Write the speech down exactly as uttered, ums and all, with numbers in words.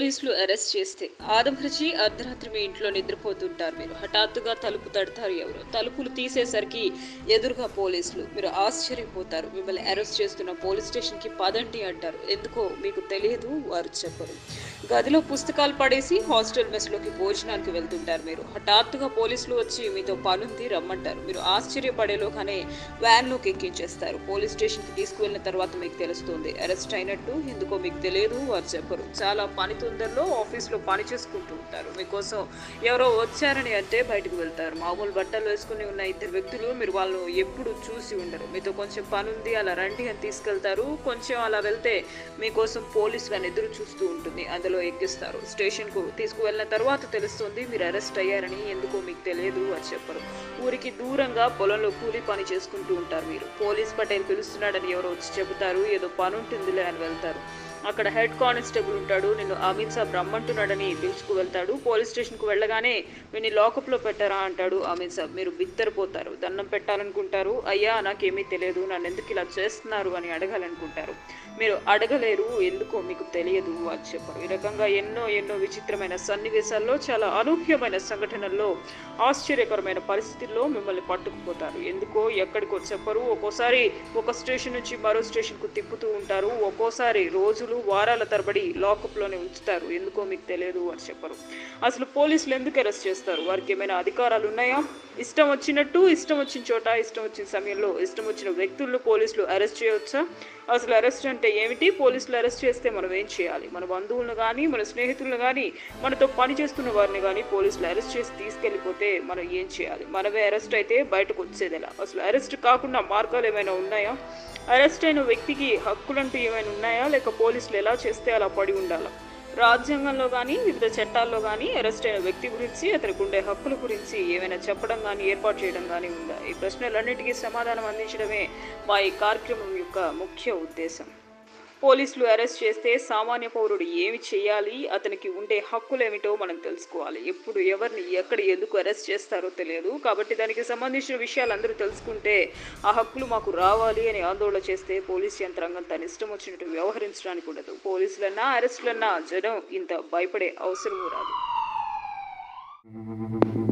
పోలీసులు అరెస్ట్ చేస్తే ఆదమరచి అర్ధరాత్రి మీ ఇంట్లో నిద్రపోతుంటారు. మీరు హఠాత్తుగా తలుపు తడతారు. ఎవరు తలుపులు తీసేసరికి ఎదురుగా పోలీసులు. మీరు ఆశ్చర్యపోతారు. మిమ్మల్ని అరెస్ట్ చేస్తున్న పోలీస్ స్టేషన్ కి పదండి అంటారు. ఎందుకో మీకు తెలియదు, వారు చెప్పరు. గదిలో పుస్తకాలు పడేసి హాస్టల్ మెస్ లోకి భోజనానికి వెళ్తుంటారు. మీరు హఠాత్తుగా పోలీసులు వచ్చి మీతో పనుంది రమ్మంటారు. మీరు ఆశ్చర్యపడేలోగానే వ్యాన్ లోకి ఎక్కించేస్తారు. పోలీస్ స్టేషన్ కి తీసుకువెళ్ళిన తర్వాత మీకు తెలుస్తుంది అరెస్ట్ అయినట్టు. ఎందుకో మీకు తెలియదు, వారు చెప్పరు. చాలా పని తొందరలో ఆఫీస్లో పని చేసుకుంటూ ఉంటారు. మీకోసం ఎవరో వచ్చారని అంటే బయటకు వెళ్తారు. మామూలు బట్టలు వేసుకుని ఉన్న ఇద్దరు వ్యక్తులు, మీరు వాళ్ళు ఎప్పుడు చూసి ఉండరు. మీతో కొంచెం పని ఉంది, అలా రండి అని తీసుకెళ్తారు. కొంచెం అలా వెళ్తే మీకోసం పోలీస్ వ్యాన్ ఎదురు చూస్తూ ఉంటుంది. అందులో ఎక్కిస్తారు. స్టేషన్కు తీసుకువెళ్ళిన తర్వాత తెలుస్తుంది మీరు అరెస్ట్ అయ్యారని. ఎందుకో మీకు తెలియదు, అని చెప్పరు. ఊరికి దూరంగా పొలంలో కూలి పని చేసుకుంటూ ఉంటారు. మీరు పోలీస్ పటేల్ పిలుస్తున్నాడని ఎవరో వచ్చి చెబుతారు. ఏదో పని ఉంటుందిలే అని వెళ్తారు. అక్కడ హెడ్ కానిస్టేబుల్ ఉంటాడు. నిన్ను అమిత్ సాబ్ రమ్మంటున్నాడని పిలుచుకు వెళ్తాడు. పోలీస్ స్టేషన్కు వెళ్ళగానే వీడిని లాకప్లో పెట్టారా అంటాడు అమిత్ సాబ్. మీరు బిత్తరపోతారు. దండం పెట్టాలనుకుంటారు. అయ్యా నాకేమీ తెలియదు, నన్ను ఎందుకు ఇలా చేస్తున్నారు అని అడగాలనుకుంటారు. మీరు అడగలేరు, ఎందుకో మీకు తెలియదు అని చెప్పారు. ఈ రకంగా ఎన్నో ఎన్నో విచిత్రమైన సన్నివేశాల్లో, చాలా అనూహ్యమైన సంఘటనల్లో, ఆశ్చర్యకరమైన పరిస్థితుల్లో మిమ్మల్ని పట్టుకుపోతారు. ఎందుకో ఎక్కడికో చెప్పరు. ఒక్కోసారి ఒక స్టేషన్ నుంచి మరో స్టేషన్కు తిప్పుతూ ఉంటారు. ఒక్కోసారి రోజులు వారాల తరబడి లాకప్లోనే ఉంచుతారు. ఎందుకో మీకు తెలియదు అని చెప్పరు. అసలు పోలీసులు ఎందుకు అరెస్ట్ చేస్తారు? వారికి ఏమైనా అధికారాలు ఉన్నాయా? ఇష్టం వచ్చినట్టు, ఇష్టం వచ్చిన చోట, ఇష్టం వచ్చిన సమయంలో, ఇష్టం వచ్చిన వ్యక్తులను పోలీసులు అరెస్ట్ చేయవచ్చా? అసలు అరెస్ట్ అంటే ఏమిటి? పోలీసులు అరెస్ట్ చేస్తే మనం ఏం చేయాలి? మన బంధువులను కానీ, మన స్నేహితులను కానీ, మనతో పని చేస్తున్న వారిని కానీ పోలీసులు అరెస్ట్ చేసి తీసుకెళ్ళిపోతే మనం ఏం చేయాలి? మనమే అరెస్ట్ అయితే బయటకు వచ్చేది ఎలా? అసలు అరెస్ట్ కాకుండా మార్గాలు ఏమైనా ఉన్నాయా? అరెస్ట్ అయిన వ్యక్తికి హక్కులంటూ ఏమైనా ఉన్నాయా? లేక పోలీసులు ఎలా చేస్తే అలా పడి ఉండాలా? రాజ్యాంగంలో కానీ, వివిధ చట్టాల్లో కానీ అరెస్ట్ అయిన వ్యక్తి గురించి, అతనికి ఉండే హక్కుల గురించి ఏమైనా చెప్పడం కానీ, ఏర్పాటు చేయడం కానీ ఉందా? ఈ ప్రశ్నలన్నిటికీ సమాధానం అందించడమే మా ఈ కార్యక్రమం యొక్క ముఖ్య ఉద్దేశం. పోలీసులు అరెస్ట్ చేస్తే సామాన్య పౌరుడు ఏమి చేయాలి, అతనికి ఉండే హక్కులు ఏమిటో మనం తెలుసుకోవాలి. ఎప్పుడు ఎవరిని ఎక్కడ ఎందుకు అరెస్ట్ చేస్తారో తెలియదు. కాబట్టి దానికి సంబంధించిన విషయాలు అందరూ తెలుసుకుంటే ఆ హక్కులు మాకు రావాలి అని ఆందోళన చేస్తే పోలీస్ యంత్రాంగం తన ఇష్టం వచ్చినట్టు వ్యవహరించడానికి ఉండదు. పోలీసులన్నా అరెస్టులన్నా జనం ఇంత భయపడే అవసరం రాదు.